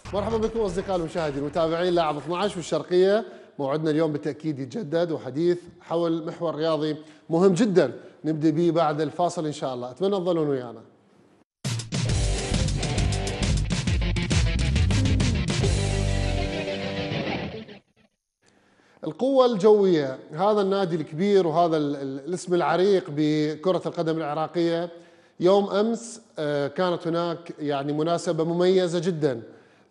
مرحبا بكم اصدقائي المشاهدين متابعين لاعب 12 والشرقيه. موعدنا اليوم بالتاكيد يتجدد وحديث حول محور رياضي مهم جدا نبدا به بعد الفاصل ان شاء الله. اتمنى تظلون ويانا. القوة الجوية هذا النادي الكبير وهذا الاسم العريق بكرة القدم العراقية. يوم أمس كانت هناك يعني مناسبة مميزة جدا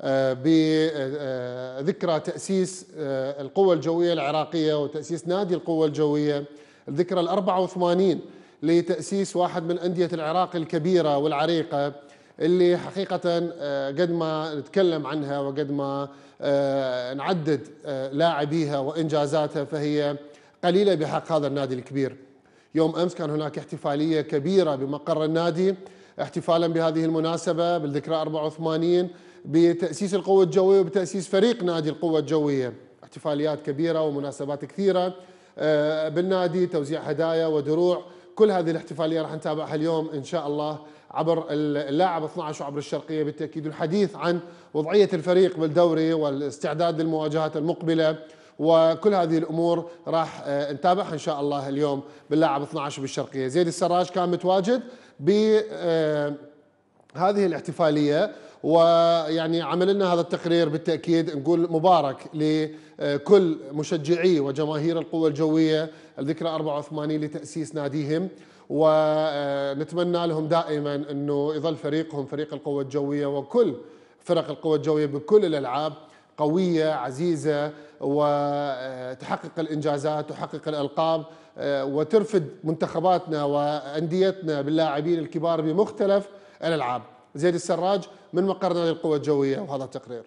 بذكرى تأسيس القوة الجوية العراقية وتأسيس نادي القوة الجوية، الذكرى ال84 لتأسيس واحد من أندية العراق الكبيرة والعريقة اللي حقيقة قد ما نتكلم عنها وقد ما نعدد لاعبيها وإنجازاتها فهي قليلة بحق هذا النادي الكبير. يوم أمس كان هناك احتفالية كبيرة بمقر النادي احتفالا بهذه المناسبة بالذكرى 84 بتأسيس القوة الجوية وبتأسيس فريق نادي القوة الجوية. احتفاليات كبيرة ومناسبات كثيرة بالنادي، توزيع هدايا ودروع. كل هذه الاحتفالية راح نتابعها اليوم إن شاء الله عبر اللاعب 12 وعبر الشرقية بالتأكيد، الحديث عن وضعية الفريق بالدوري والاستعداد للمواجهات المقبلة وكل هذه الأمور راح نتابعها إن شاء الله اليوم باللاعب 12 بالشرقية. زيد السراج كان متواجد بهذه الاحتفالية ويعني عمل لنا هذا التقرير. بالتأكيد نقول مبارك لكل مشجعي وجماهير القوة الجوية، الذكرى 84 لتأسيس ناديهم، ونتمنى لهم دائما أنه يظل فريقهم فريق القوة الجوية وكل فرق القوة الجوية بكل الألعاب قوية عزيزة وتحقق الإنجازات وتحقق الألقاب وترفد منتخباتنا وأنديتنا باللاعبين الكبار بمختلف الألعاب. زيد السراج من مقر نادي القوة الجوية وهذا التقرير.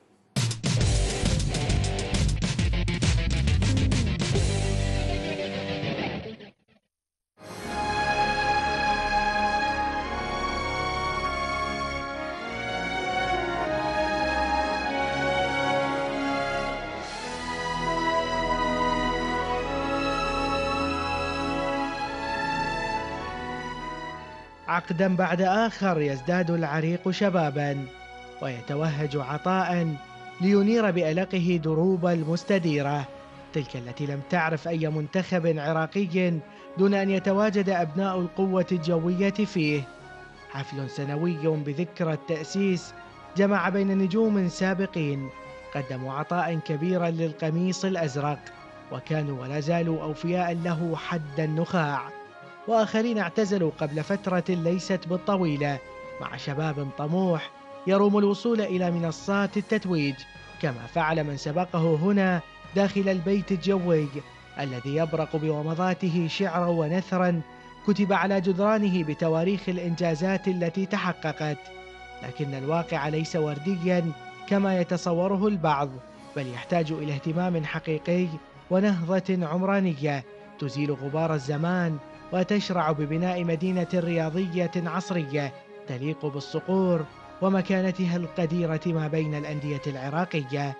عقدا بعد آخر يزداد العريق شبابا ويتوهج عطاء لينير بألقه دروب المستديرة، تلك التي لم تعرف أي منتخب عراقي دون أن يتواجد أبناء القوة الجوية فيه. حفل سنوي بذكرى التأسيس جمع بين نجوم سابقين قدموا عطاء كبيرا للقميص الأزرق وكانوا ولا زالوا أوفياء له حد النخاع، وآخرين اعتزلوا قبل فترة ليست بالطويلة مع شباب طموح يروم الوصول إلى منصات التتويج، كما فعل من سبقه هنا داخل البيت الجوي الذي يبرق بومضاته شعرا ونثرا كتب على جدرانه بتواريخ الإنجازات التي تحققت. لكن الواقع ليس ورديا كما يتصوره البعض، بل يحتاج إلى اهتمام حقيقي ونهضة عمرانية تزيل غبار الزمان وتشرع ببناء مدينة رياضية عصرية تليق بالصقور ومكانتها القديرة ما بين الأندية العراقية.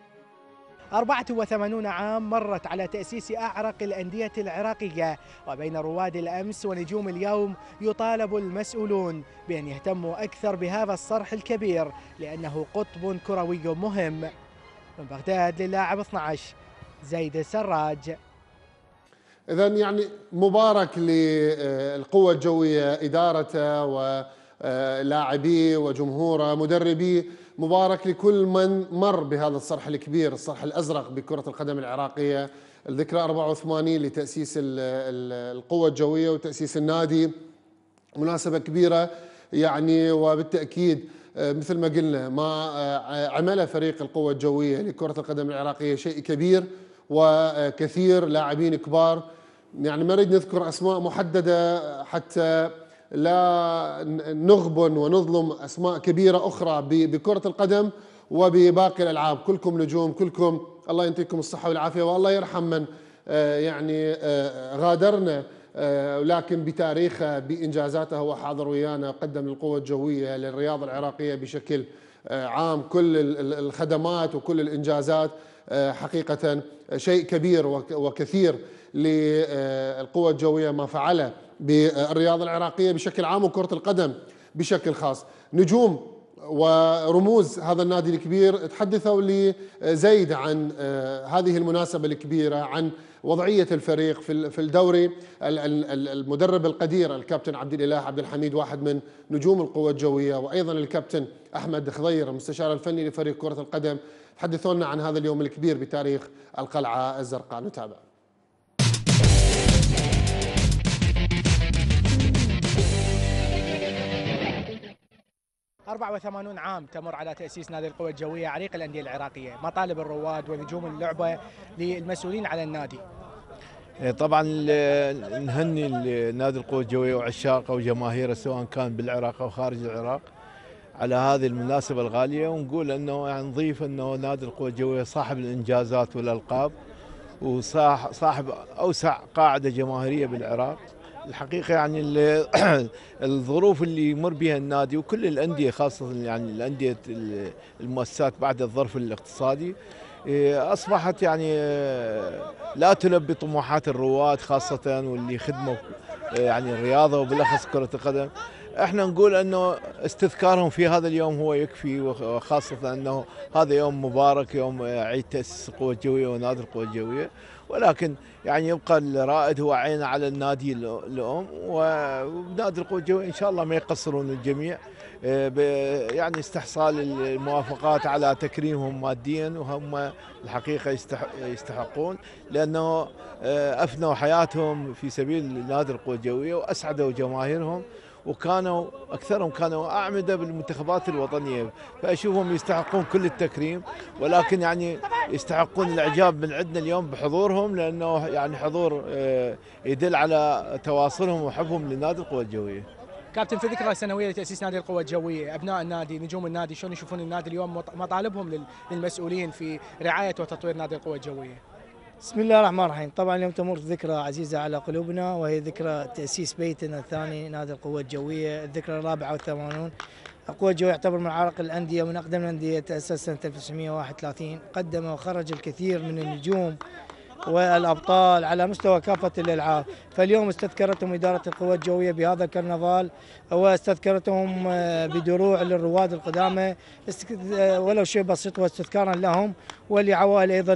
84 عام مرت على تأسيس أعرق الأندية العراقية، وبين رواد الأمس ونجوم اليوم يطالب المسؤولون بأن يهتموا أكثر بهذا الصرح الكبير لأنه قطب كروي مهم. من بغداد للاعب 12 زيد السراج. إذا يعني مبارك للقوة الجوية إدارته ولاعبيه وجمهوره مدربيه، مبارك لكل من مر بهذا الصرح الكبير الصرح الأزرق بكرة القدم العراقية. الذكرى 84 لتأسيس القوة الجوية وتأسيس النادي مناسبة كبيرة يعني، وبالتأكيد مثل ما قلنا ما عمل فريق القوة الجوية لكرة القدم العراقية شيء كبير وكثير لاعبين كبار. يعني ما نريد نذكر أسماء محددة حتى لا نغبن ونظلم أسماء كبيرة أخرى بكرة القدم وبباقي الألعاب. كلكم نجوم، كلكم الله يعطيكم الصحة والعافية والله يرحم من يعني غادرنا، لكن بتاريخه بإنجازاته هو حاضر ويانا، قدم للقوة الجوية للرياضة العراقية بشكل عام كل الخدمات وكل الإنجازات. حقيقة شيء كبير وكثير للقوة الجوية ما فعله بالرياضة العراقية بشكل عام وكرة القدم بشكل خاص. نجوم ورموز هذا النادي الكبير تحدثوا لي زيد عن هذه المناسبة الكبيرة، عن وضعية الفريق في الدوري. المدرب القدير الكابتن عبد الإله عبد الحميد واحد من نجوم القوة الجوية، وأيضا الكابتن أحمد خضير المستشار الفني لفريق كرة القدم، تحدثوا لنا عن هذا اليوم الكبير بتاريخ القلعة الزرقاء. نتابع. 84 عام تمر على تأسيس نادي القوى الجوية عريق الأندية العراقية، مطالب الرواد ونجوم اللعبة للمسؤولين على النادي. طبعا نهني نادي القوى الجوية وعشاقه وجماهيره سواء كان بالعراق أو خارج العراق على هذه المناسبة الغالية، ونقول أنه يعني نضيف أنه نادي القوى الجوية صاحب الإنجازات والألقاب وصاحب أوسع قاعدة جماهيرية بالعراق. الحقيقة يعني الظروف اللي يمر بها النادي وكل الأندية خاصة يعني الأندية المؤسسات بعد الظرف الاقتصادي أصبحت يعني لا تلبي طموحات الرواد خاصة واللي خدموا يعني الرياضة وبالأخص كرة القدم. احنا نقول انه استذكارهم في هذا اليوم هو يكفي، وخاصة انه هذا يوم مبارك، يوم عيد تأسيس القوى الجوية ونادي القوى الجوية، ولكن يعني يبقى الرائد هو عين على النادي الأم، ونادي القوى الجوية إن شاء الله ما يقصرون الجميع يعني استحصال الموافقات على تكريمهم ماديا، وهم الحقيقة يستحقون لأنه أفنوا حياتهم في سبيل نادي القوى الجوية وأسعدوا جماهيرهم، وكانوا أكثرهم كانوا أعمدة بالمنتخبات الوطنية، فأشوفهم يستحقون كل التكريم، ولكن يعني يستحقون الإعجاب من عندنا اليوم بحضورهم، لأنه يعني حضور يدل على تواصلهم وحبهم لنادي القوى الجوية. كابتن، في ذكرى سنوية لتأسيس نادي القوى الجوية، أبناء النادي نجوم النادي شلون يشوفون النادي اليوم، مطالبهم للمسؤولين في رعاية وتطوير نادي القوى الجوية؟ بسم الله الرحمن الرحيم. طبعا اليوم تمر ذكرى عزيزة على قلوبنا، وهي ذكرى تأسيس بيتنا الثاني نادي القوى الجوية، الذكرى 84. القوى الجوية يعتبر من عرق الأندية ومن أقدم الأندية، تأسس سنة 1931، قدم وخرج الكثير من النجوم والأبطال على مستوى كافة الألعاب. فاليوم استذكرتهم إدارة القوى الجوية بهذا الكرنفال، واستذكرتهم بدروع للرواد القدامى ولو شيء بسيط، واستذكارا لهم ولعوائل أيضا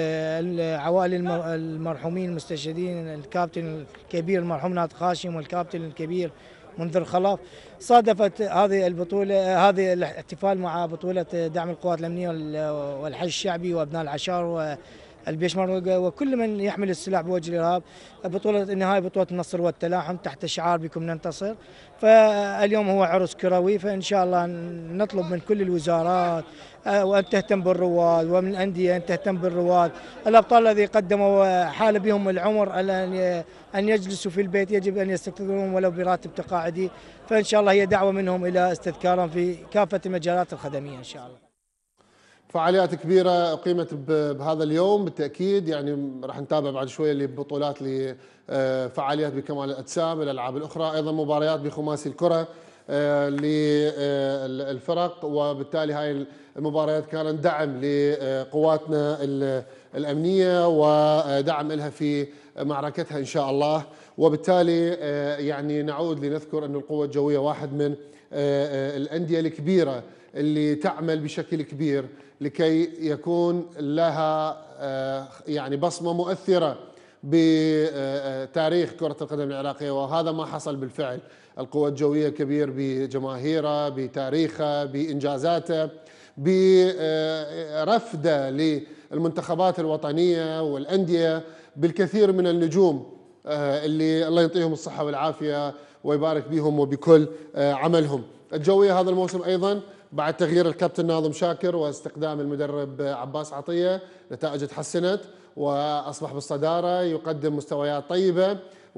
عوائل المرحومين المستشهدين، الكابتن الكبير المرحوم ناطق خاشم والكابتن الكبير منذر خلف. صادفت هذه البطولة، هذه الاحتفال مع بطولة دعم القوات الأمنية والحج الشعبي وأبناء العشائر البيشمر وكل من يحمل السلاح بوجه الإرهاب، بطولة النهاية بطولة النصر والتلاحم تحت شعار بكم ننتصر. فاليوم هو عرس كروي، فإن شاء الله نطلب من كل الوزارات وأن تهتم بالرواد، ومن الأندية أن تهتم بالرواد. الأبطال الذي قدموا حال بهم العمر أن يجلسوا في البيت، يجب أن يستقطبون ولو براتب تقاعدي، فإن شاء الله هي دعوة منهم إلى استذكارهم في كافة المجالات الخدمية إن شاء الله. فعاليات كبيرة أقيمت بهذا اليوم بالتأكيد، يعني راح نتابع بعد شوية لبطولات لفعاليات بكمال الأجسام، الألعاب الأخرى، أيضا مباريات بخماسي الكرة للفرق، وبالتالي هاي المباريات كانت دعم لقواتنا الأمنية ودعم لها في معركتها إن شاء الله. وبالتالي يعني نعود لنذكر أن القوة الجوية واحد من الأندية الكبيرة اللي تعمل بشكل كبير لكي يكون لها يعني بصمة مؤثرة بتاريخ كرة القدم العراقية، وهذا ما حصل بالفعل. القوة الجوية كبير بجماهيرها، بتاريخها، بإنجازاته، برفده للمنتخبات الوطنية والأندية بالكثير من النجوم اللي الله يعطيهم الصحة والعافية ويبارك بهم وبكل عملهم. الجوية هذا الموسم أيضا بعد تغيير الكابتن ناظم شاكر واستقدام المدرب عباس عطية نتائج تحسنت وأصبح بالصدارة، يقدم مستويات طيبة،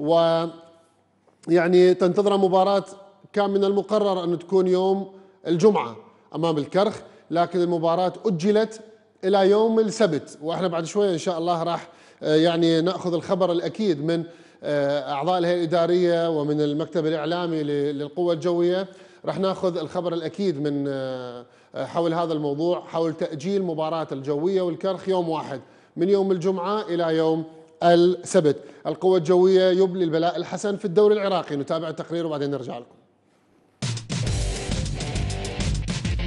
ويعني تنتظر مباراة كان من المقرر أن تكون يوم الجمعة أمام الكرخ، لكن المباراة أجلت إلى يوم السبت، وإحنا بعد شوية إن شاء الله راح يعني نأخذ الخبر الأكيد من أعضاء الهيئة الإدارية ومن المكتب الإعلامي للقوة الجوية، راح ناخذ الخبر الأكيد من حول هذا الموضوع، حول تأجيل مباراة الجوية والكرخ يوم واحد من يوم الجمعة إلى يوم السبت. القوة الجوية يبلي البلاء الحسن في الدوري العراقي. نتابع التقرير وبعدين نرجع لكم.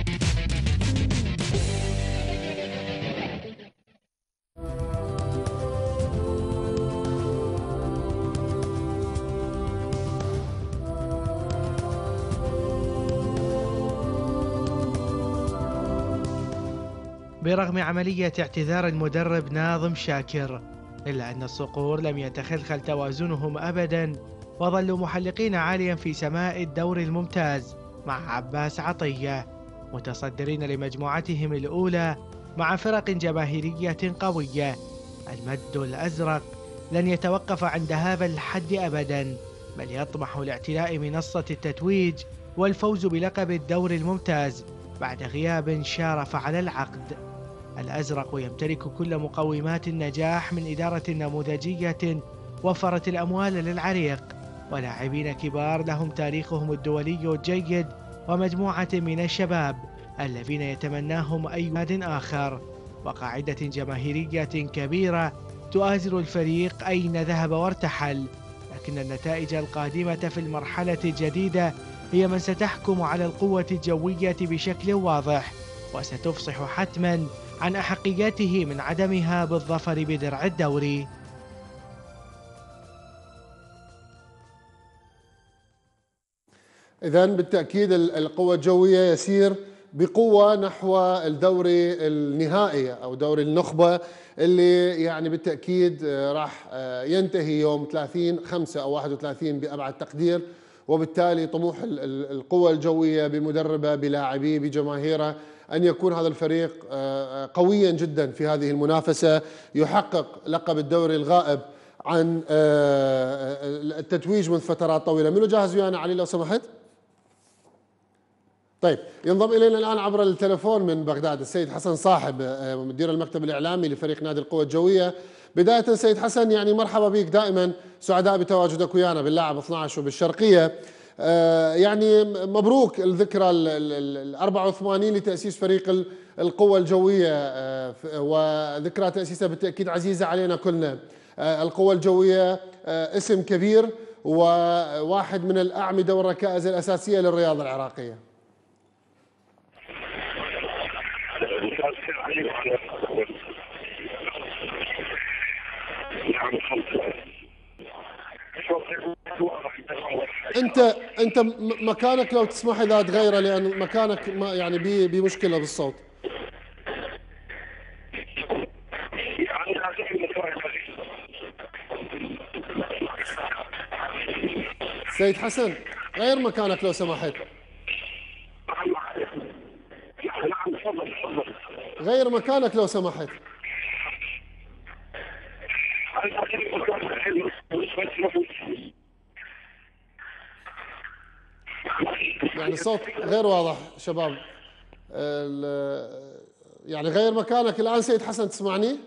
برغم عملية اعتذار المدرب ناظم شاكر، إلا أن الصقور لم يتخلخل توازنهم أبداً، وظلوا محلقين عالياً في سماء الدوري الممتاز مع عباس عطية، متصدرين لمجموعتهم الأولى مع فرق جماهيرية قوية. المد الأزرق لن يتوقف عند هذا الحد أبداً، بل يطمح لاعتلاء منصة التتويج والفوز بلقب الدوري الممتاز بعد غياب شارف على العقد. الأزرق يمتلك كل مقومات النجاح من إدارة نموذجية وفرت الأموال للعريق، ولاعبين كبار لهم تاريخهم الدولي الجيد، ومجموعة من الشباب الذين يتمناهم أي ناد آخر، وقاعدة جماهيرية كبيرة تؤازر الفريق أين ذهب وارتحل. لكن النتائج القادمة في المرحلة الجديدة هي من ستحكم على القوة الجوية بشكل واضح، وستفصح حتماً عن أحقيته من عدمها بالظفر بدرع الدوري. إذن بالتأكيد القوة الجوية يسير بقوة نحو الدوري النهائي أو دوري النخبة، اللي يعني بالتأكيد راح ينتهي يوم 30/5 أو 31 بأبعد تقدير. وبالتالي طموح القوة الجوية بمدربه بلاعبيه بجماهيره أن يكون هذا الفريق قويا جدا في هذه المنافسة، يحقق لقب الدوري الغائب عن التتويج منذ فترات طويلة. منو جاهز ويانا علي لو سمحت؟ طيب، ينضم إلينا الآن عبر التلفون من بغداد السيد حسن صاحب، مدير المكتب الإعلامي لفريق نادي القوة الجوية. بداية سيد حسن، يعني مرحبا بك، دائما سعداء بتواجدك ويانا باللاعب 12 وبالشرقية. يعني مبروك الذكرى ال 84 لتأسيس فريق القوة الجوية، وذكرى تأسيسها بالتأكيد عزيزة علينا كلنا. القوة الجوية اسم كبير وواحد من الأعمدة والركائز الأساسية للرياضة العراقية. انت مكانك لو تسمح اذا تغيره، لان مكانك ما يعني بمشكله بالصوت. سيد حسن، غير مكانك لو سمحت. غير مكانك لو سمحت. يعني الصوت غير واضح شباب. يعني غير مكانك الآن سيد حسن، تسمعني؟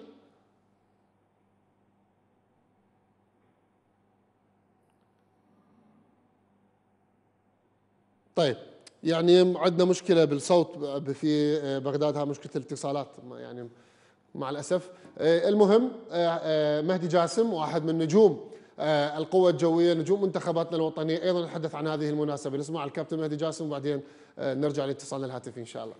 طيب، يعني عندنا مشكلة بالصوت في بغداد، ها مشكلة الاتصالات يعني مع الأسف. المهم، مهدي جاسم واحد من نجوم القوة الجوية، نجوم منتخباتنا الوطنية، أيضا نتحدث عن هذه المناسبة. نسمع الكابتن مهدي جاسم وبعدين نرجع لاتصالنا الهاتفي إن شاء الله.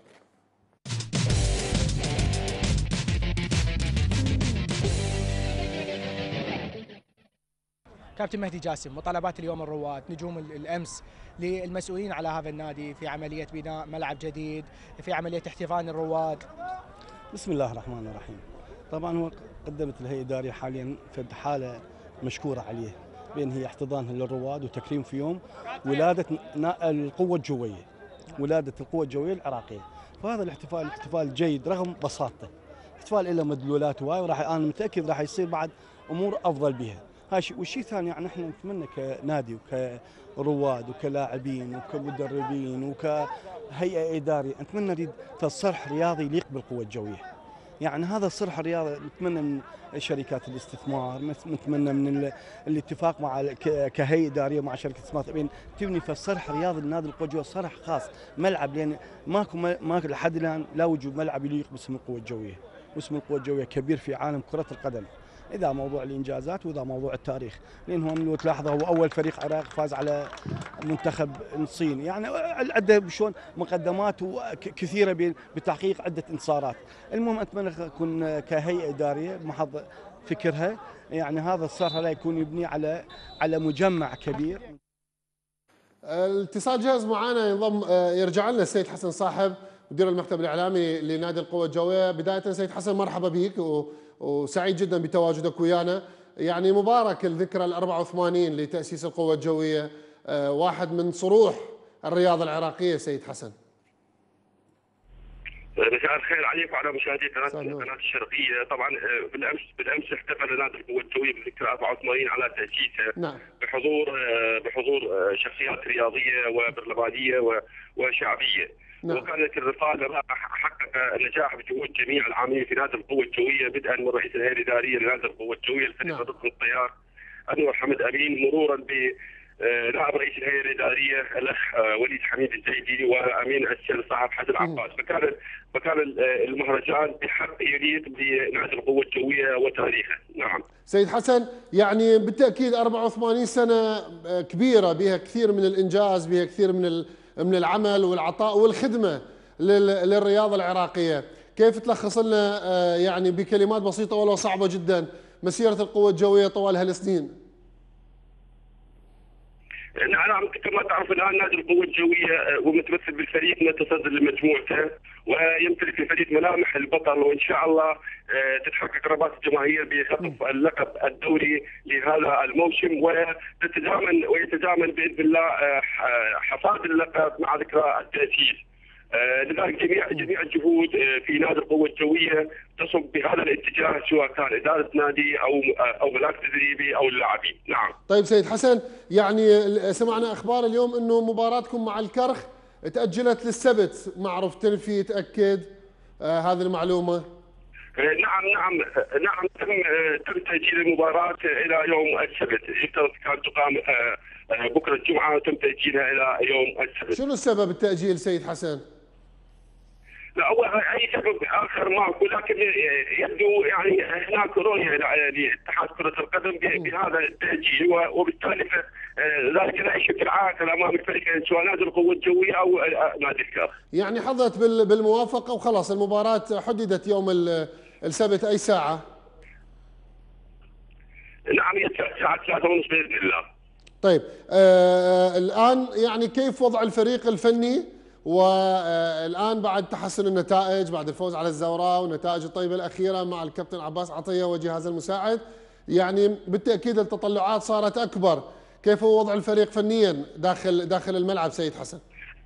كابتن مهدي جاسم، مطالبات اليوم الرواد نجوم الأمس للمسؤولين على هذا النادي في عملية بناء ملعب جديد، في عملية احتضان الرواد. بسم الله الرحمن الرحيم. طبعا هو قدمت الهيئة الإدارية حاليا في حالة مشكورة عليه، بأن هي احتضان للرواد وتكريم في يوم ولادة القوة الجوية، ولادة القوة الجوية العراقية. فهذا الاحتفال احتفال جيد رغم بساطته، احتفال له مدلولات هواي، وراح انا متأكد راح يصير بعد امور افضل بها. والشيء الثاني، يعني احنا نتمنى كنادي وكرواد وكلاعبين وكمدربين وكهيئة إدارية، نتمنى نريد صرح رياضي يليق بالقوة الجوية. يعني هذا الصرح الرياضي نتمنى من شركات الاستثمار، نتمنى من الاتفاق مع كهيئة إدارية مع شركة استثمار بين تبني في الصرح الرياضي للنادي القوة الجوية صرح خاص، ملعب، لأن ماكو لحد الآن لا وجود ملعب يليق باسم القوة الجوية، واسم القوة الجوية كبير في عالم كرة القدم، إذا موضوع الإنجازات وإذا موضوع التاريخ، لأن هو من تلاحظه هو أول فريق عراقي فاز على منتخب الصين، يعني عنده شلون مقدمات كثيرة بتحقيق عدة انتصارات. المهم أتمنى أكون كهيئة إدارية محض فكرها، يعني هذا الصرح لا يكون يبني على مجمع كبير. الاتصال جاهز معنا، ينضم يرجع لنا السيد حسن صاحب مدير المكتب الاعلامي لنادي القوى الجويه. بدايه سيد حسن مرحبا بك وسعيد جدا بتواجدك ويانا. يعني مبارك الذكرى ال 84 لتاسيس القوى الجويه، واحد من صروح الرياضه العراقيه سيد حسن. مساء الخير عليك وعلى مشاهدي قناه الشرقيه. طبعا بالامس احتفل نادي القوى الجويه بذكرى 84 على تاسيسه. نعم. بحضور شخصيات رياضيه وبرلمانيه وشعبيه. نعم. وكانت الرساله حقق نجاح بجهود جميع العاملين في نادي القوى الجويه، بدءا من رئيس الهيئه الاداريه لنادي القوى الجويه الفريق ضد الطيار انور حمد امين، مرورا ب نائب رئيس الهيئه الاداريه الاخ وليد حميد الزيدي وامين السر صاحب حسن عباس. فكان المهرجان بحق يليق بنادي القوى الجويه وتاريخه. نعم. سيد حسن، يعني بالتاكيد 84 سنه كبيره، بها كثير من الانجاز، بها كثير من العمل والعطاء والخدمه للرياضه العراقيه. كيف تلخص لنا يعني بكلمات بسيطه ولو صعبه جدا مسيره القوى الجويه طوال هالسنين؟ نعم، كما تعرف الان نادي القوى الجويه ومتمثل بالفريق متصدر لمجموعته، ويمتلك الفريق ملامح البطل، وان شاء الله تتحقق رغبات الجماهير بخطف اللقب الدوري لهذا الموسم، ويتزامن باذن الله حصاد اللقب مع ذكرى التاسيس. لذلك جميع الجهود في نادي القوى الجويه تصب بهذا الاتجاه، سواء كان اداره نادي او ملاك تدريبي او اللاعبين. نعم. طيب سيد حسن، يعني سمعنا اخبار اليوم انه مباراتكم مع الكرخ تاجلت للسبت، ما عرف تنفي تاكد هذه المعلومه؟ نعم تم تاجيل المباراه الى يوم السبت، يفترض كانت تقام بكره الجمعه وتم تاجيلها الى يوم السبت. شنو السبب التاجيل سيد حسن؟ لا، هو اي سبب اخر ماكو، لكن يبدو يعني هناك رؤيه لاتحاد كره القدم بهذا التاجيل، وبالتالي ذلك لا يشكل عائق امام الفريقين سواء نادي القوى الجويه او نادي الكرخ. يعني حظت بالموافقه وخلاص المباراه حددت يوم السبت اي ساعه؟ نعم، هي الساعه 3:30 باذن الله. طيب الان يعني كيف وضع الفريق الفني؟ والآن بعد تحسن النتائج، بعد الفوز على الزوراء والنتائج الطيبة الأخيرة مع الكابتن عباس عطية وجهازه المساعد، يعني بالتأكيد التطلعات صارت أكبر. كيف هو وضع الفريق فنيا داخل الملعب سيد حسن؟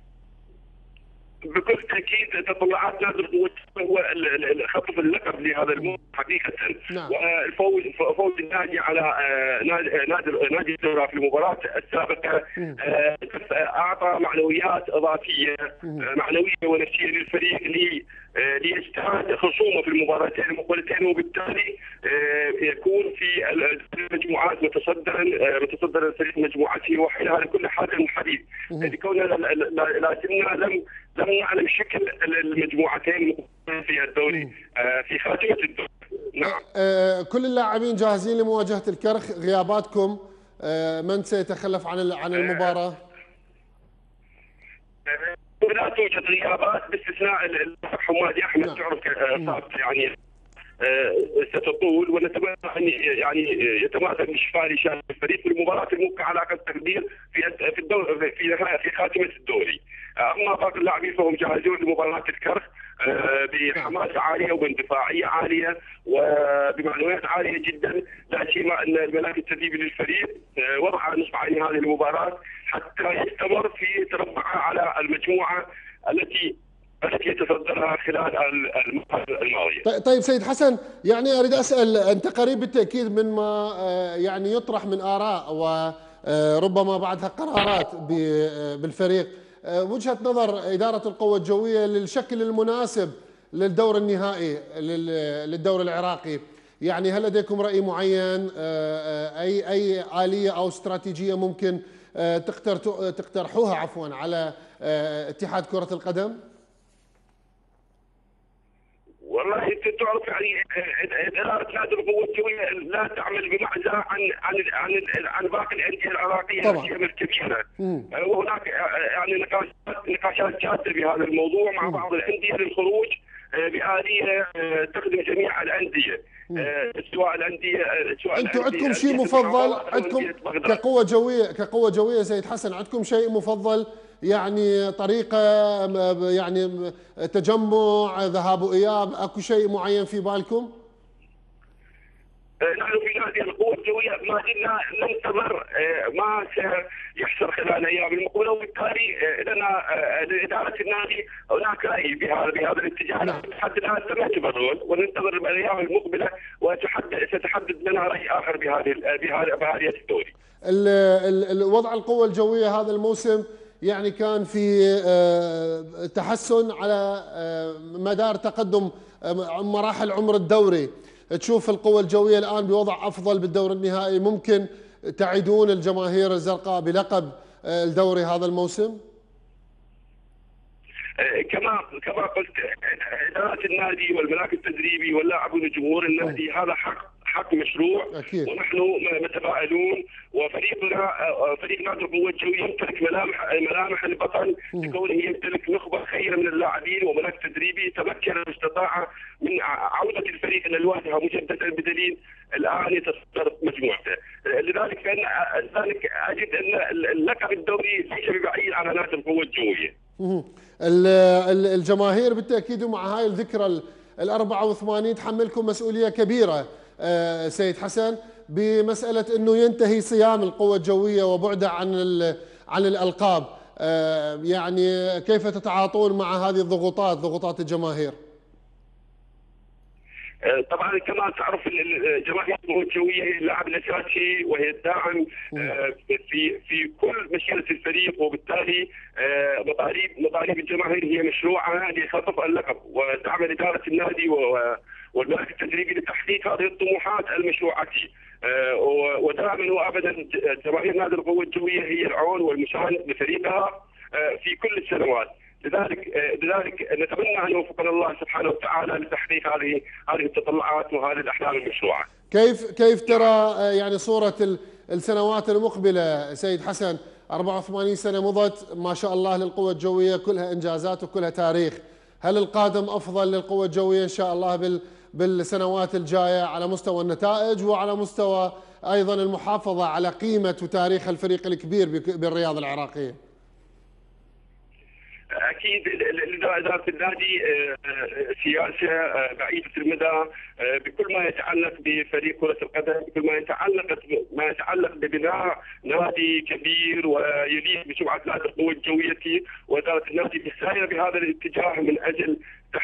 بكل تاكيد تطلعات نادي القوى هو خطف اللقب لهذا الموسم حقيقه. نعم. وفوز النادي على نادي الزوراء في المباراه السابقه اعطى معنويات اضافيه معنويه ونفسيه للفريق ليجتهد خصومه في المباراتين المقبلتين، وبالتالي يكون في المجموعات متصدرا فريق مجموعته وحينها لكل حال حديث، لكوننا لازلنا لم نعلم شكل المجموعتين في الدوري في خاتمه الدوري. نعم. كل اللاعبين جاهزين لمواجهه الكرخ. غياباتكم من سيتخلف عن المباراه؟ لا توجد غيابات باستثناء حمادي احمد. نعم. تعرف يعني ستطول، ونتمنى ان يعني يتماسك بشفاء لشان الفريق في المباراه الموقعه على اقل تقدير في الدوري في خاتمه الدوري. اما باقي اللاعبين فهم جاهزون لمباراه الكرخ بحماسه عاليه وباندفاعيه عاليه وبمعنويات عاليه جدا، لا سيما ان الملاك التدريبي للفريق وضع نصب عين هذه المباراه حتى يستمر في تربعه على المجموعه التي يتصدرها خلال المرحله الماضيه. طيب سيد حسن، يعني اريد اسال، انت قريب بالتاكيد من ما يعني يطرح من اراء وربما بعدها قرارات بالفريق. وجهه نظر اداره القوى الجويه للشكل المناسب للدور النهائي للدور العراقي، يعني هل لديكم راي معين؟ اي اليه او استراتيجيه ممكن تقترحوها على اتحاد كره القدم؟ والله تعرف يعني اداره نادي القوى الجويه لا تعمل بمعزه عن باقي الانديه العراقيه الكبيره. وهناك يعني نقاشات جاده بهذا الموضوع مع بعض الانديه للخروج بآلية تخدم جميع الانديه، سواء الانديه انتم عندكم شيء مفضل؟ عندكم كقوه جويه سيد حسن، عندكم شيء مفضل يعني طريقة يعني تجمع ذهاب وإياب، أكو شيء معين في بالكم؟ نحن في نادي القوة الجوية ما زلنا ننتظر ما سيحصل خلال الأيام المقبلة، وبالتالي لنا لإدارة النادي هناك رأي بهذا الاتجاه. لحد الآن لم يتبرر وننتظر الأيام المقبلة وستحدد لنا رأي آخر بهذه الدوري. الوضع القوة الجوية هذا الموسم يعني كان في تحسن على مدار تقدم مراحل عمر الدوري. تشوف القوة الجوية الآن بوضع أفضل بالدور النهائي، ممكن تعيدون الجماهير الزرقاء بلقب الدوري هذا الموسم؟ كما قلت، إدارة النادي والملاك التدريبي واللاعبون وجمهور النادي هذا حق مشروع أكيد. ونحن متفائلون، وفريقنا فريق نادي القوة الجوية يمتلك ملامح البطل بكونه يمتلك نخبة خيرة من اللاعبين وملاك تدريبي تمكن واستطاع من عودة الفريق إلى الواجهة مجددا بدليل الآن يتصدر مجموعته. لذلك أجد أن اللقب الدوري ليس ببعيد على نادي القوة الجوية. الجماهير بالتأكيد مع هاي الذكرى ال 84 تحملكم مسؤولية كبيرة سيد حسن بمسألة أنه ينتهي صيام القوة الجوية وبعدها عن الألقاب. يعني كيف تتعاطون مع هذه ضغوطات الجماهير؟ طبعا كما تعرف جماهير القوة الجوية هي اللاعب الاساسي وهي الداعم في كل مسيرة الفريق، وبالتالي مطالب الجماهير هي مشروعة لخطف اللقب ودعم إدارة النادي والملاك التدريبي لتحقيق هذه الطموحات المشروعة. ودائما وابدا جماهير نادي القوة الجوية هي العون والمساند لفريقها في كل السنوات. لذلك نتمنى ان يوفقنا الله سبحانه وتعالى لتحقيق هذه التطلعات وهذه الاحلام المشروعه. كيف ترى يعني صوره السنوات المقبله سيد حسن؟ 84 سنه مضت ما شاء الله للقوه الجويه، كلها انجازات وكلها تاريخ. هل القادم افضل للقوه الجويه ان شاء الله بالسنوات الجايه على مستوى النتائج وعلى مستوى ايضا المحافظه على قيمه وتاريخ الفريق الكبير بالرياضه العراقيه؟ اكيد اداره النادي سياسه بعيده المدى بكل ما يتعلق بفريق كره القدم، بكل ما يتعلق ببناء نادي كبير ويليق بسمعه نادي القوه الجويه، واداره النادي سايره بهذا الاتجاه من اجل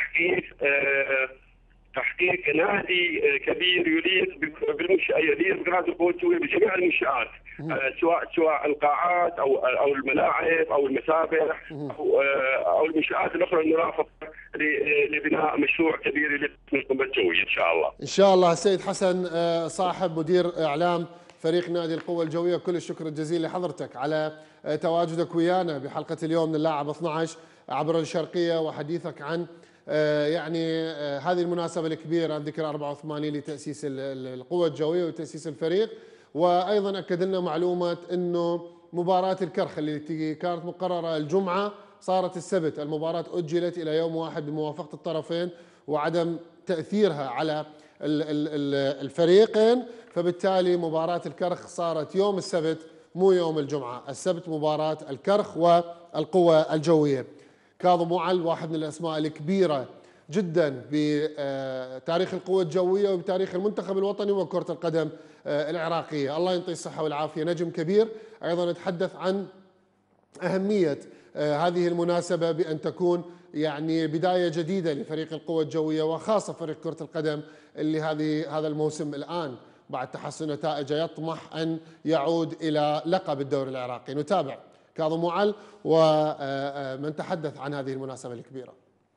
تحقيق نادي كبير يليق بنادي القوة الجوية بجميع المنشآت، سواء القاعات او الملاعب او المسابح او المنشآت الاخرى المرافقة لبناء مشروع كبير يليق بالقوة الجوية ان شاء الله. ان شاء الله. سيد حسن صاحب مدير اعلام فريق نادي القوة الجوية، كل الشكر الجزيل لحضرتك على تواجدك ويانا بحلقة اليوم من اللاعب 12 عبر الشرقية وحديثك عن يعني هذه المناسبة الكبيرة ذكرى 84 لتأسيس القوة الجوية وتأسيس الفريق. وأيضا أكد لنا معلومة أنه مباراة الكرخ اللي كانت مقررة الجمعة صارت السبت. المباراة أجلت إلى يوم واحد بموافقة الطرفين وعدم تأثيرها على الفريقين، فبالتالي مباراة الكرخ صارت يوم السبت مو يوم الجمعة. السبت مباراة الكرخ والقوة الجوية. كاظم وعل واحد من الأسماء الكبيرة جدا بتاريخ القوة الجوية وبتاريخ المنتخب الوطني وكرة القدم العراقية، الله يعطيه الصحة والعافية، نجم كبير. أيضا نتحدث عن أهمية هذه المناسبة بأن تكون يعني بداية جديدة لفريق القوة الجوية وخاصة فريق كرة القدم اللي هذا الموسم الآن بعد تحسن نتائجه يطمح أن يعود إلى لقب الدوري العراقي. نتابع كاظم وعل ومن تحدث عن هذه المناسبة الكبيرة.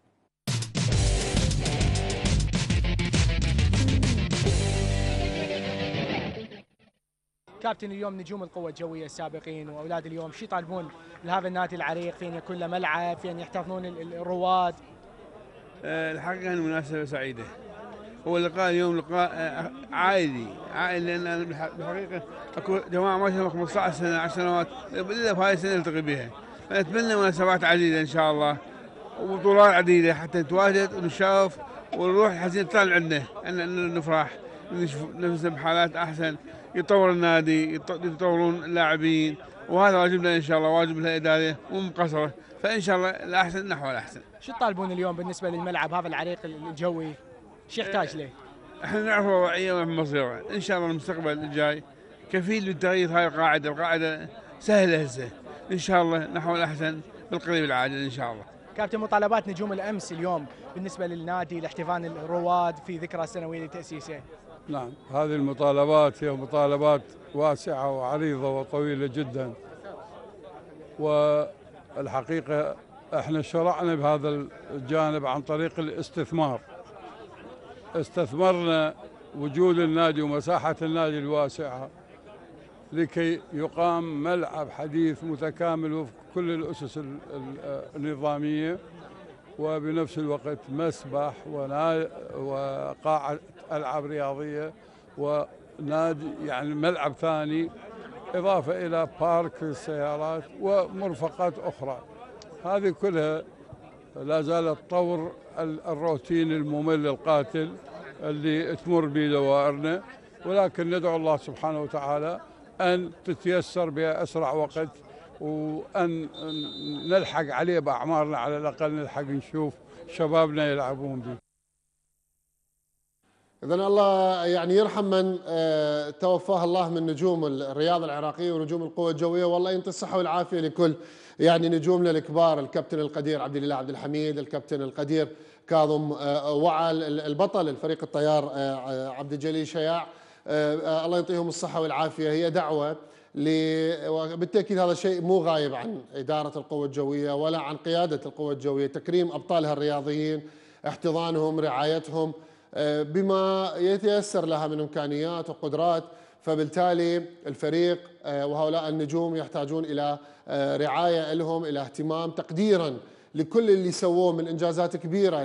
كابتن، اليوم نجوم القوة الجوية السابقين وأولاد اليوم شو يطالبون لهذا النادي العريق؟ فين يكون له ملعب، فين يحتضنون الرواد؟ الحقيقة المناسبة سعيدة. هو اللقاء اليوم لقاء عائلي لأن بالحقيقة اكو جماعة ما شاء 15 سنة 10 سنوات إلا بهاي السنة نلتقي بها. فنتمنى مناسبات عديدة إن شاء الله وبطولات عديدة حتى نتواجد ونشوف ونروح حزين تطلع عندنا أن نفرح نشوف نفسنا بحالات أحسن، يطور النادي، يطورون اللاعبين وهذا واجبنا ان شاء الله، واجب الاداريه مو مقصره، فان شاء الله الاحسن نحو الاحسن. شو تطالبون اليوم بالنسبه للملعب هذا العريق الجوي؟ شو يحتاج له؟ احنا نعرف وضعيه ونعرف مصيره، ان شاء الله المستقبل الجاي كفيل بالتغيير هاي القاعده، القاعده سهله هسه، ان شاء الله نحو الاحسن بالقريب العاجل ان شاء الله. كابتن، مطالبات نجوم الامس اليوم بالنسبه للنادي لاحتفال الرواد في ذكرى السنويه لتاسيسه. نعم، هذه المطالبات هي مطالبات واسعة وعريضة وطويلة جدا، والحقيقة احنا شرعنا بهذا الجانب عن طريق الاستثمار. استثمرنا وجود النادي ومساحة النادي الواسعة لكي يقام ملعب حديث متكامل وفق كل الأسس النظامية، وبنفس الوقت مسبح وقاعة ألعاب رياضية ونادي يعني ملعب ثاني، إضافة إلى بارك السيارات ومرفقات أخرى. هذه كلها لا زالت طور الروتين الممل القاتل اللي تمر به دوائرنا، ولكن ندعو الله سبحانه وتعالى أن تتيسر بأسرع وقت، وأن نلحق عليه بأعمارنا، على الأقل نلحق نشوف شبابنا يلعبون به. إذن الله يعني يرحم من توفاه الله من نجوم الرياضة العراقية ونجوم القوى الجوية، والله ينطي الصحة والعافية لكل يعني نجومنا الكبار، الكابتن القدير عبد الله عبد الحميد، الكابتن القدير كاظم وعل، البطل الفريق الطيار عبد الجليل شياع، الله يعطيهم الصحة والعافية. هي دعوة وبالتأكيد هذا شيء مو غايب عن إدارة القوى الجوية ولا عن قيادة القوى الجوية، تكريم أبطالها الرياضيين، احتضانهم، رعايتهم بما يتيسر لها من إمكانيات وقدرات. فبالتالي الفريق وهؤلاء النجوم يحتاجون إلى رعاية لهم، إلى اهتمام، تقديرا لكل اللي سووه من إنجازات كبيرة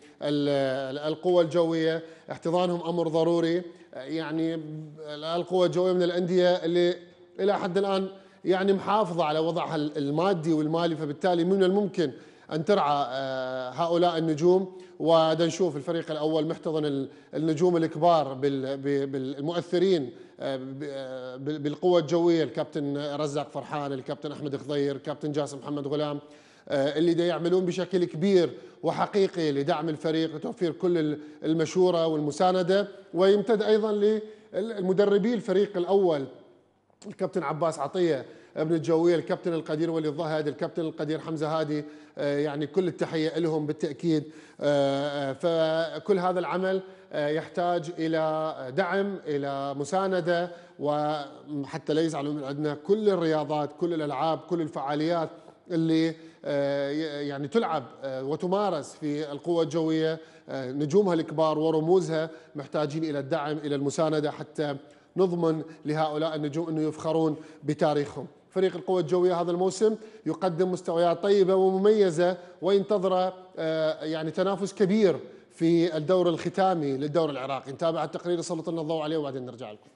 للقوى الجوية. احتضانهم أمر ضروري. يعني القوى الجوية من الأندية اللي إلى حد الآن يعني محافظة على وضعها المادي والمالي، فبالتالي من الممكن أن ترعى هؤلاء النجوم. ونشوف الفريق الأول محتضن النجوم الكبار بالمؤثرين بالقوة الجوية، الكابتن رزاق فرحان، الكابتن أحمد خضير، الكابتن جاسم محمد غلام، اللي دا يعملون بشكل كبير وحقيقي لدعم الفريق وتوفير كل المشورة والمساندة. ويمتد أيضا للمدربي الفريق الأول، الكابتن عباس عطية ابن الجوية، الكابتن القدير ولي الضهد، الكابتن القدير حمزة هادي، يعني كل التحية لهم بالتأكيد. فكل هذا العمل يحتاج إلى دعم، إلى مساندة، وحتى لا يزعلوا من عندنا كل الرياضات، كل الألعاب، كل الفعاليات اللي يعني تلعب وتمارس في القوة الجوية، نجومها الكبار ورموزها محتاجين إلى الدعم، إلى المساندة، حتى نضمن لهؤلاء النجوم أنه يفخرون بتاريخهم. فريق القوى الجوية هذا الموسم يقدم مستويات طيبة ومميزة، وينتظر يعني تنافس كبير في الدور الختامي للدور العراقي. نتابع التقرير يسلط لنا الضوء عليه وبعدين نرجع لكم.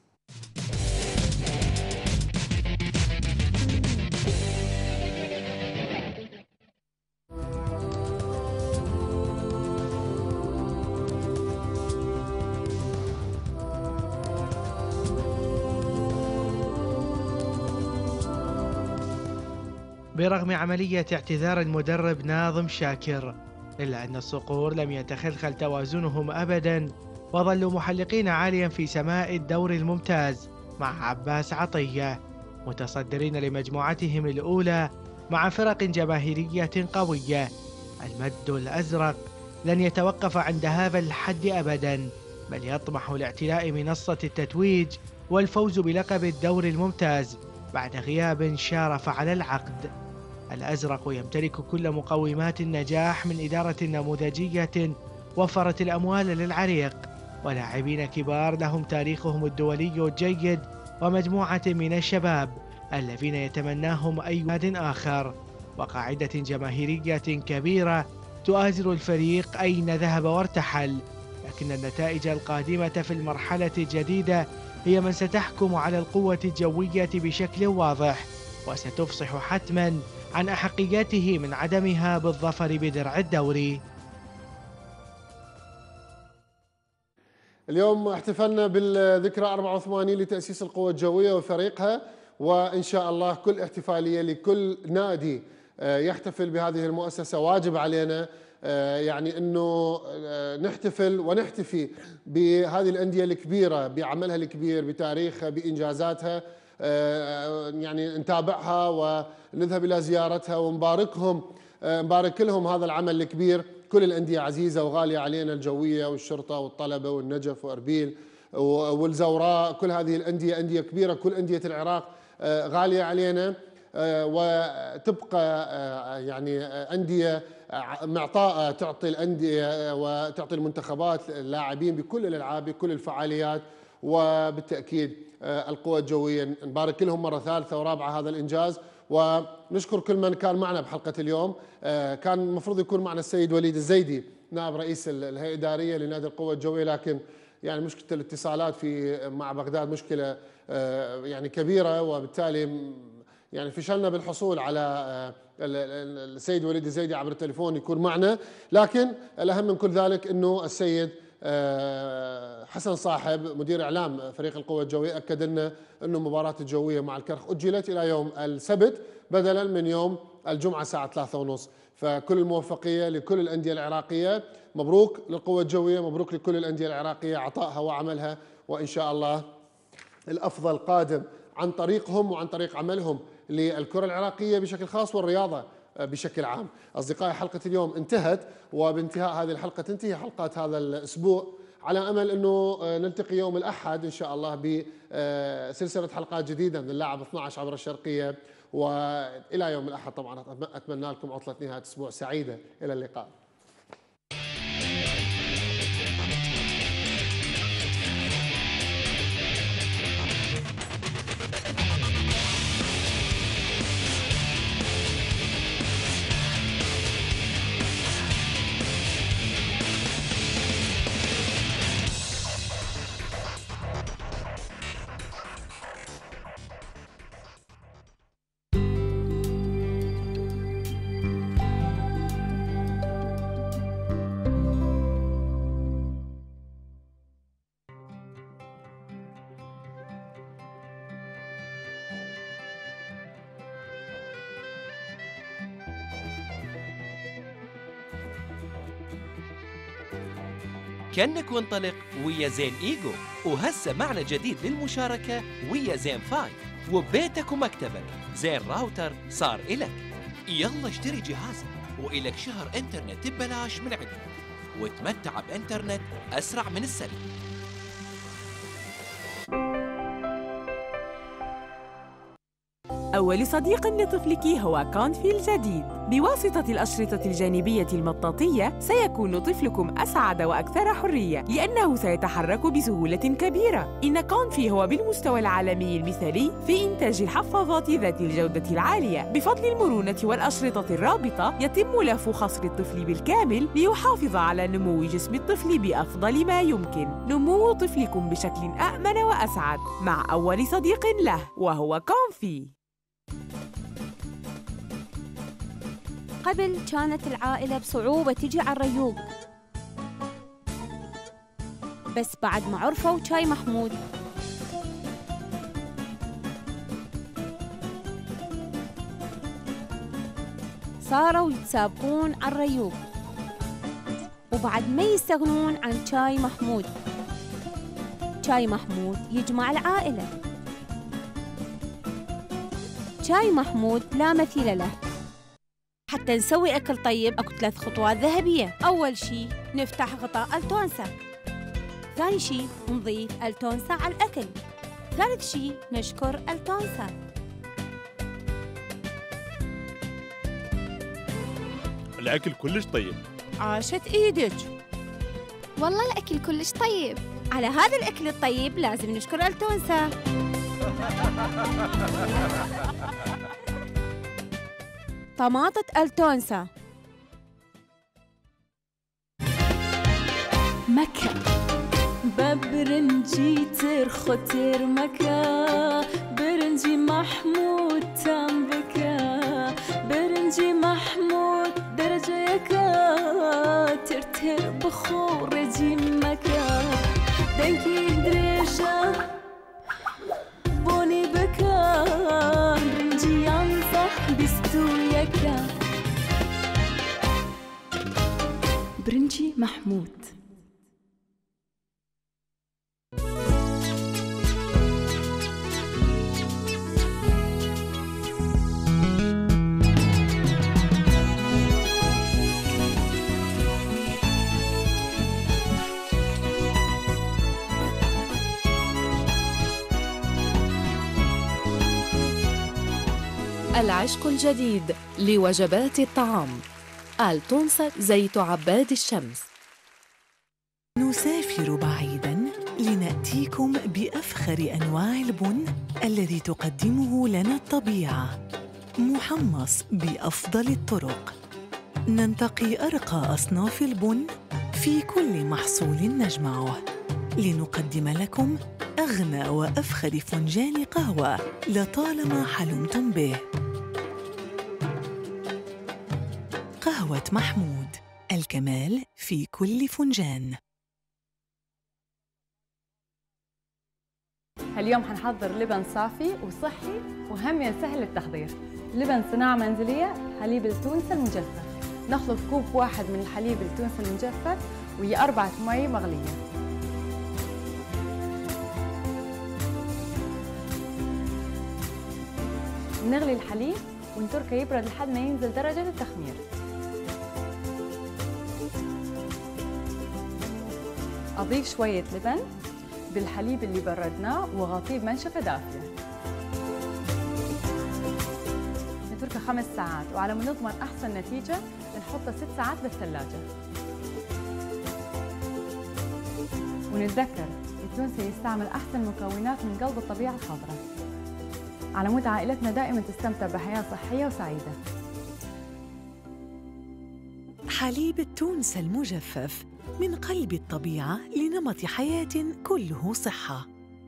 برغم عملية اعتذار المدرب ناظم شاكر، إلا أن الصقور لم يتخلخل توازنهم أبدا، وظلوا محلقين عاليا في سماء الدور الممتاز مع عباس عطية، متصدرين لمجموعتهم الأولى مع فرق جماهيرية قوية. المد الأزرق لن يتوقف عند هذا الحد أبدا، بل يطمح لاعتلاء منصة التتويج والفوز بلقب الدور الممتاز بعد غياب شارف على العقد. الأزرق يمتلك كل مقومات النجاح من إدارة نموذجية وفرت الأموال للعريق، ولاعبين كبار لهم تاريخهم الدولي الجيد، ومجموعة من الشباب الذين يتمناهم أي ناد آخر، وقاعدة جماهيرية كبيرة تؤازر الفريق أين ذهب وارتحل. لكن النتائج القادمة في المرحلة الجديدة هي من ستحكم على القوة الجوية بشكل واضح، وستفصح حتما عن أحقيته من عدمها بالظفر بدرع الدوري. اليوم احتفلنا بالذكرى 84 لتأسيس القوة الجوية وفريقها، وإن شاء الله كل احتفالية لكل نادي يحتفل بهذه المؤسسة واجب علينا يعني أنه نحتفل ونحتفي بهذه الأندية الكبيرة بعملها الكبير، بتاريخها، بإنجازاتها، يعني نتابعها ونذهب إلى زيارتها ونباركهم، نبارك لهم هذا العمل الكبير. كل الأندية عزيزة وغالية علينا، الجوية والشرطة والطلبة والنجف وأربيل والزوراء، كل هذه الأندية أندية كبيرة، كل أندية العراق غالية علينا، وتبقى يعني أندية معطاءة تعطي الأندية وتعطي المنتخبات اللاعبين بكل الألعاب بكل الفعاليات. وبالتأكيد القوى الجوية نبارك لهم مرة ثالثة ورابعة هذا الإنجاز، ونشكر كل من كان معنا بحلقة اليوم. كان المفروض يكون معنا السيد وليد الزيدي نائب رئيس الهيئة الإدارية لنادي القوى الجوية، لكن يعني مشكلة الاتصالات مع بغداد مشكلة يعني كبيرة، وبالتالي يعني فشلنا بالحصول على السيد وليد الزيدي عبر التليفون يكون معنا. لكن الأهم من كل ذلك أنه السيد حسن صاحب مدير إعلام فريق القوى الجوية أكد لنا أنه مباراة الجوية مع الكرخ أجلت إلى يوم السبت بدلا من يوم الجمعة الساعة 3:30. فكل الموفقية لكل الأندية العراقية، مبروك للقوى الجوية، مبروك لكل الأندية العراقية عطائها وعملها، وإن شاء الله الأفضل قادم عن طريقهم وعن طريق عملهم للكرة العراقية بشكل خاص والرياضة بشكل عام. أصدقائي، حلقة اليوم انتهت، وبانتهاء هذه الحلقة تنتهي حلقات هذا الأسبوع، على أمل أنه نلتقي يوم الأحد إن شاء الله بسلسلة حلقات جديدة من اللاعب 12 عبر الشرقية. وإلى يوم الأحد طبعا أتمنى لكم عطلة نهاية أسبوع سعيدة. إلى اللقاء. كأنك وانطلق ويا زين إيجو، وهسه معنا جديد للمشاركة ويا زين 5، وببيتك ومكتبك زين راوتر صار إلك. يلا اشتري جهازك وإلك شهر إنترنت ببلاش من عندنا، وتمتع بإنترنت أسرع من السريع. أول صديق لطفلك هو كونفي الجديد. بواسطة الأشرطة الجانبية المطاطية سيكون طفلكم أسعد وأكثر حرية، لأنه سيتحرك بسهولة كبيرة. إن كونفي هو بالمستوى العالمي المثالي في إنتاج الحفاظات ذات الجودة العالية. بفضل المرونة والأشرطة الرابطة يتم لف خصر الطفل بالكامل ليحافظ على نمو جسم الطفل بأفضل ما يمكن. نمو طفلكم بشكل أأمن وأسعد مع أول صديق له، وهو كونفي. قبل كانت العائلة بصعوبة تجي على الريوق، بس بعد ما عرفوا شاي محمود صاروا يتسابقون على الريوق، وبعد ما يستغنون عن شاي محمود. شاي محمود يجمع العائلة. شاي محمود لا مثيل له. حتى نسوي أكل طيب أكو 3 خطوات ذهبية. أول شي نفتح غطاء التونسة، ثاني شي نضيف التونسة على الأكل، ثالث شي نشكر التونسة. الأكل كلش طيب. عاشت إيدك. والله الأكل كلش طيب. على هذا الأكل الطيب لازم نشكر التونسة. طماطة التونسة. مكة ببرنجي ترختر مكة، برنجي محمود تام بكا، برنجي محمود درجة يكا، ترتر بخور جي مكة، دنكي دريشة بوني بكا. برنجي محمود. العشق الجديد لوجبات الطعام. التونسة زيت عباد الشمس. نسافر بعيداً لنأتيكم بأفخر أنواع البن الذي تقدمه لنا الطبيعة، محمص بأفضل الطرق. ننتقي أرقى أصناف البن في كل محصول نجمعه لنقدم لكم أغنى وأفخر فنجان قهوة لطالما حلمتم به. قهوة محمود، الكمال في كل فنجان. اليوم حنحضر لبن صافي وصحي وهم سهل التحضير. لبن صناعة منزلية، حليب التونسي المجفف. نخلط كوب واحد من الحليب التونسي المجفف ويا 4 مي مغلية. نغلي الحليب ونتركه يبرد لحد ما ينزل درجة التخمير. أضيف شوية لبن بالحليب اللي بردناه وغطيه بمنشفة دافية. نتركه 5 ساعات، وعلى ما نضمن أحسن نتيجة نحطه 6 ساعات بالثلاجة. ونتذكر التونسي يستعمل أحسن مكونات من قلب الطبيعة الخضراء. على مود عائلتنا دائما تستمتع بحياة صحية وسعيدة. حليب التونس المجفف من قلب الطبيعة لنمط حياة كله صحة.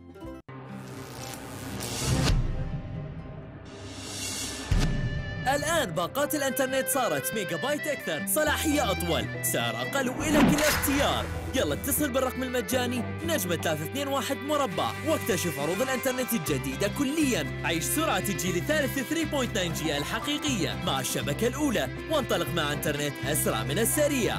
الآن باقات الانترنت صارت ميجا بايت أكثر، صلاحية أطول، سعر أقل وإلك الاختيار. يلا اتصل بالرقم المجاني نجمة 321 مربع واكتشف عروض الانترنت الجديدة كلياً. عيش سرعة الجيل الثالث 3.9 جي الحقيقية مع الشبكة الأولى، وانطلق مع انترنت أسرع من السريع.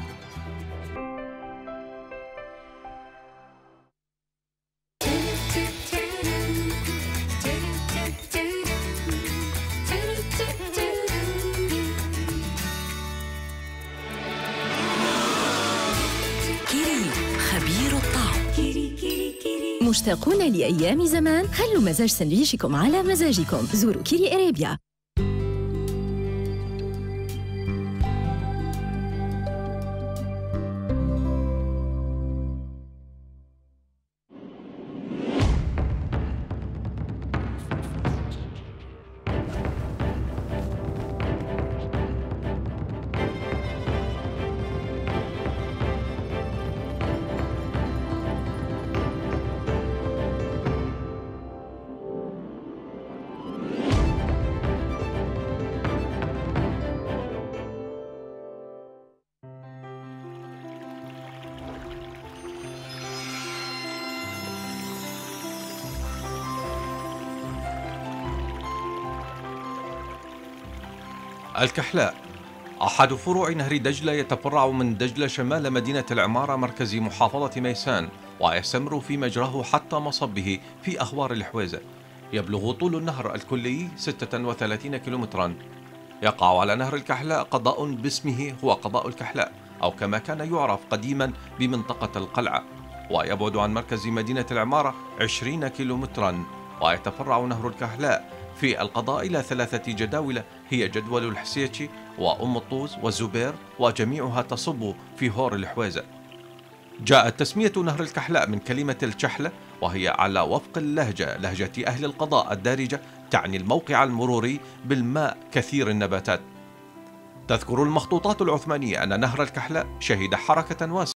مشتاقون لأيام زمان؟ خلوا مزاج سندويشكم على مزاجكم. زوروا كيري أريبيا. الكحلاء أحد فروع نهر دجلة، يتفرع من دجلة شمال مدينة العمارة مركز محافظة ميسان، ويستمر في مجراه حتى مصبه في أهوار الحويزة. يبلغ طول النهر الكلي 36 كيلومترا. يقع على نهر الكحلاء قضاء باسمه هو قضاء الكحلاء، أو كما كان يعرف قديما بمنطقة القلعة، ويبعد عن مركز مدينة العمارة 20 كيلومترا. ويتفرع نهر الكحلاء في القضاء إلى 3 جداول، هي جدول الحسيتشي وأم الطوز والزبير، وجميعها تصب في هور الحويزة. جاءت تسمية نهر الكحلاء من كلمة الشحلة، وهي على وفق اللهجة، لهجة أهل القضاء الدارجة، تعني الموقع المروري بالماء كثير النباتات. تذكر المخطوطات العثمانية أن نهر الكحلاء شهد حركة واسعة